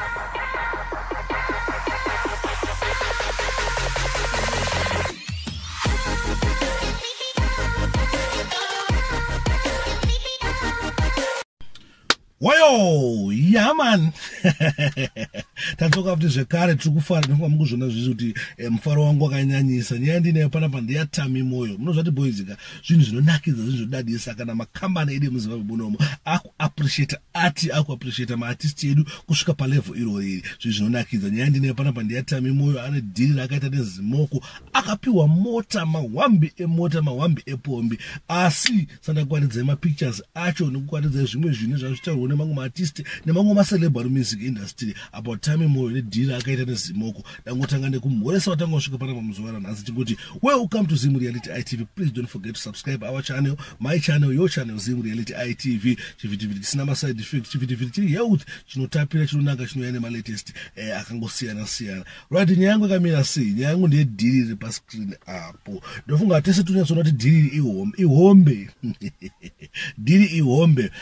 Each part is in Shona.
Wayo, yeah man. Tatoka kuti zvekare tiri kufara nofamba mukuzvona zvizvi kuti mufaro wangu wakanyanyisa. Nyaya ndine panapa ndeyatami moyo. Munozvati boys ka zvinhu zvinonakidza zvinhu zvinodadisa kana makambani edu muZimbabwe munomu aku appreciate art, aku appreciate ma artist edu kusvika pa level iro iri. Zvinhu zvinonakidza. Nyaya ndine panapa ndeyatami moyo ane deal rakaita neZimoko akapiwa mota mahwambi emota mahwambi epombi asi sandakwanidza ma pictures acho nekukwanidza zvimwe zvinhu zvazvitaurwa nemamwe ma artist nemamwe ma celebrity music industry about Tami Moyo nedhira akaita neZimoko. Dangotanga nekumhoresa watanga kusvika panapa muzuva ranhasi tingoti welcome to Zim Reality ITV. Please don't forget to subscribe our channel, my channel, your channel, Zim Reality ITV. Chivitiviti chisina ma side effect, chivitiviti chiri health, chinotapira chinonaka chinoya nema latest akangosiyana siyana. Right, nyaya yangu yakamira sei? Nyaya yangu ndiye dhiri riri pa screen apo. Ndofunga tese tunyatsona kuti dhiri ihombe. Dhiri ihombe.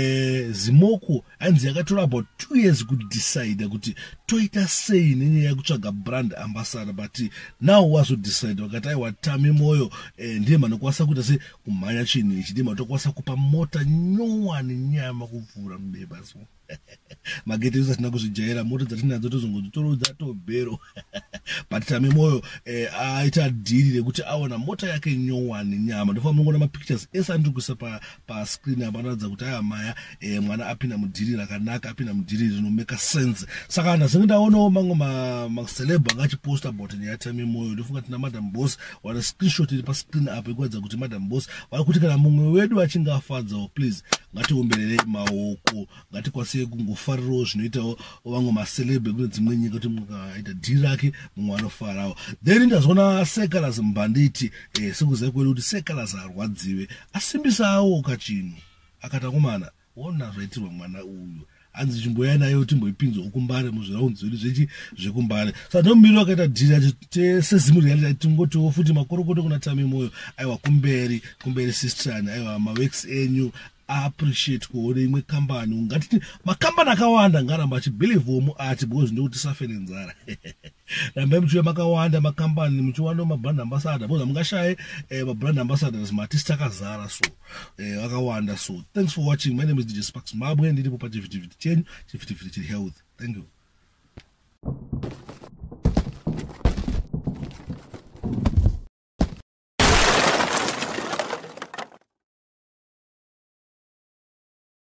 Zimoko hanzi yakatora about 2 years kuti decide kuti toita sei nenyaya yekutsvaga brand ambassador, but now wazo decide wakati aiwa Tami Moyo ndiye manokwasa kuita se kumhanya chinhu ichi, ndiye matokwasa kupa mota nyowani nyama kuvhura mubeba so magete edu atina kuzvijaira, mota dzatinadzo tozongodzitorudza tobhero but Tami Moyo aita dhiri rekuti awana mota yake nyowani nyama. Ndofamba mungoona mapictures ese andiri kuisa pa screen apa anoratidza kuti aya maya mwana apinda mudhiri rakanaka, apinda mudhiri rinomeka sense. Saka ndazenge ndaonawo mamwe maceleb angachiposta about nyaya Tami Moyo. Ndofunga tina Madam Boss wana screenshot iri pa screen apa ikuratidza kuti Madam Boss vari kuti kana mumwe wedu achinge afadzawo please ngatiombererei maoko, ngatikwasei kungofarirawo zvinoitawo vamwe maceleb kune dzimwe nyika kuti mukaita dhiri rake mumwe anofarawo. Then ndazoona Sekalas Mbanditi sekuziva kwedu kuti Sekalas harwadziwe asimbisawo kachinhu akatakomana ona zvaitirwa mwana uyu hanzi chimboya nayo timboipinzwa ukumbare muzviraundi zvedu zvechi zvekumbare. Saka ndomiri wakaita dhiri seZim Reality tingotiwo futi makorokoto kuna Tami Moyo aiwa kumberi sistrani aiwa maworks enyu appreciate kuone imwe kambani ungatiti makambani akawanda ngaramba achibelieve muart because ndikuti safe nenzara. Rambai muchiuya makawanda makambani muchiwana mabrand ambassador because mungashaye mabrand ambassadors maartist akazara so akawanda. So thanks for watching. My name is DJ Sparks Mabwe ndiripo pa Chivitiviti chenyu, Chivitiviti chiri health. Thank you.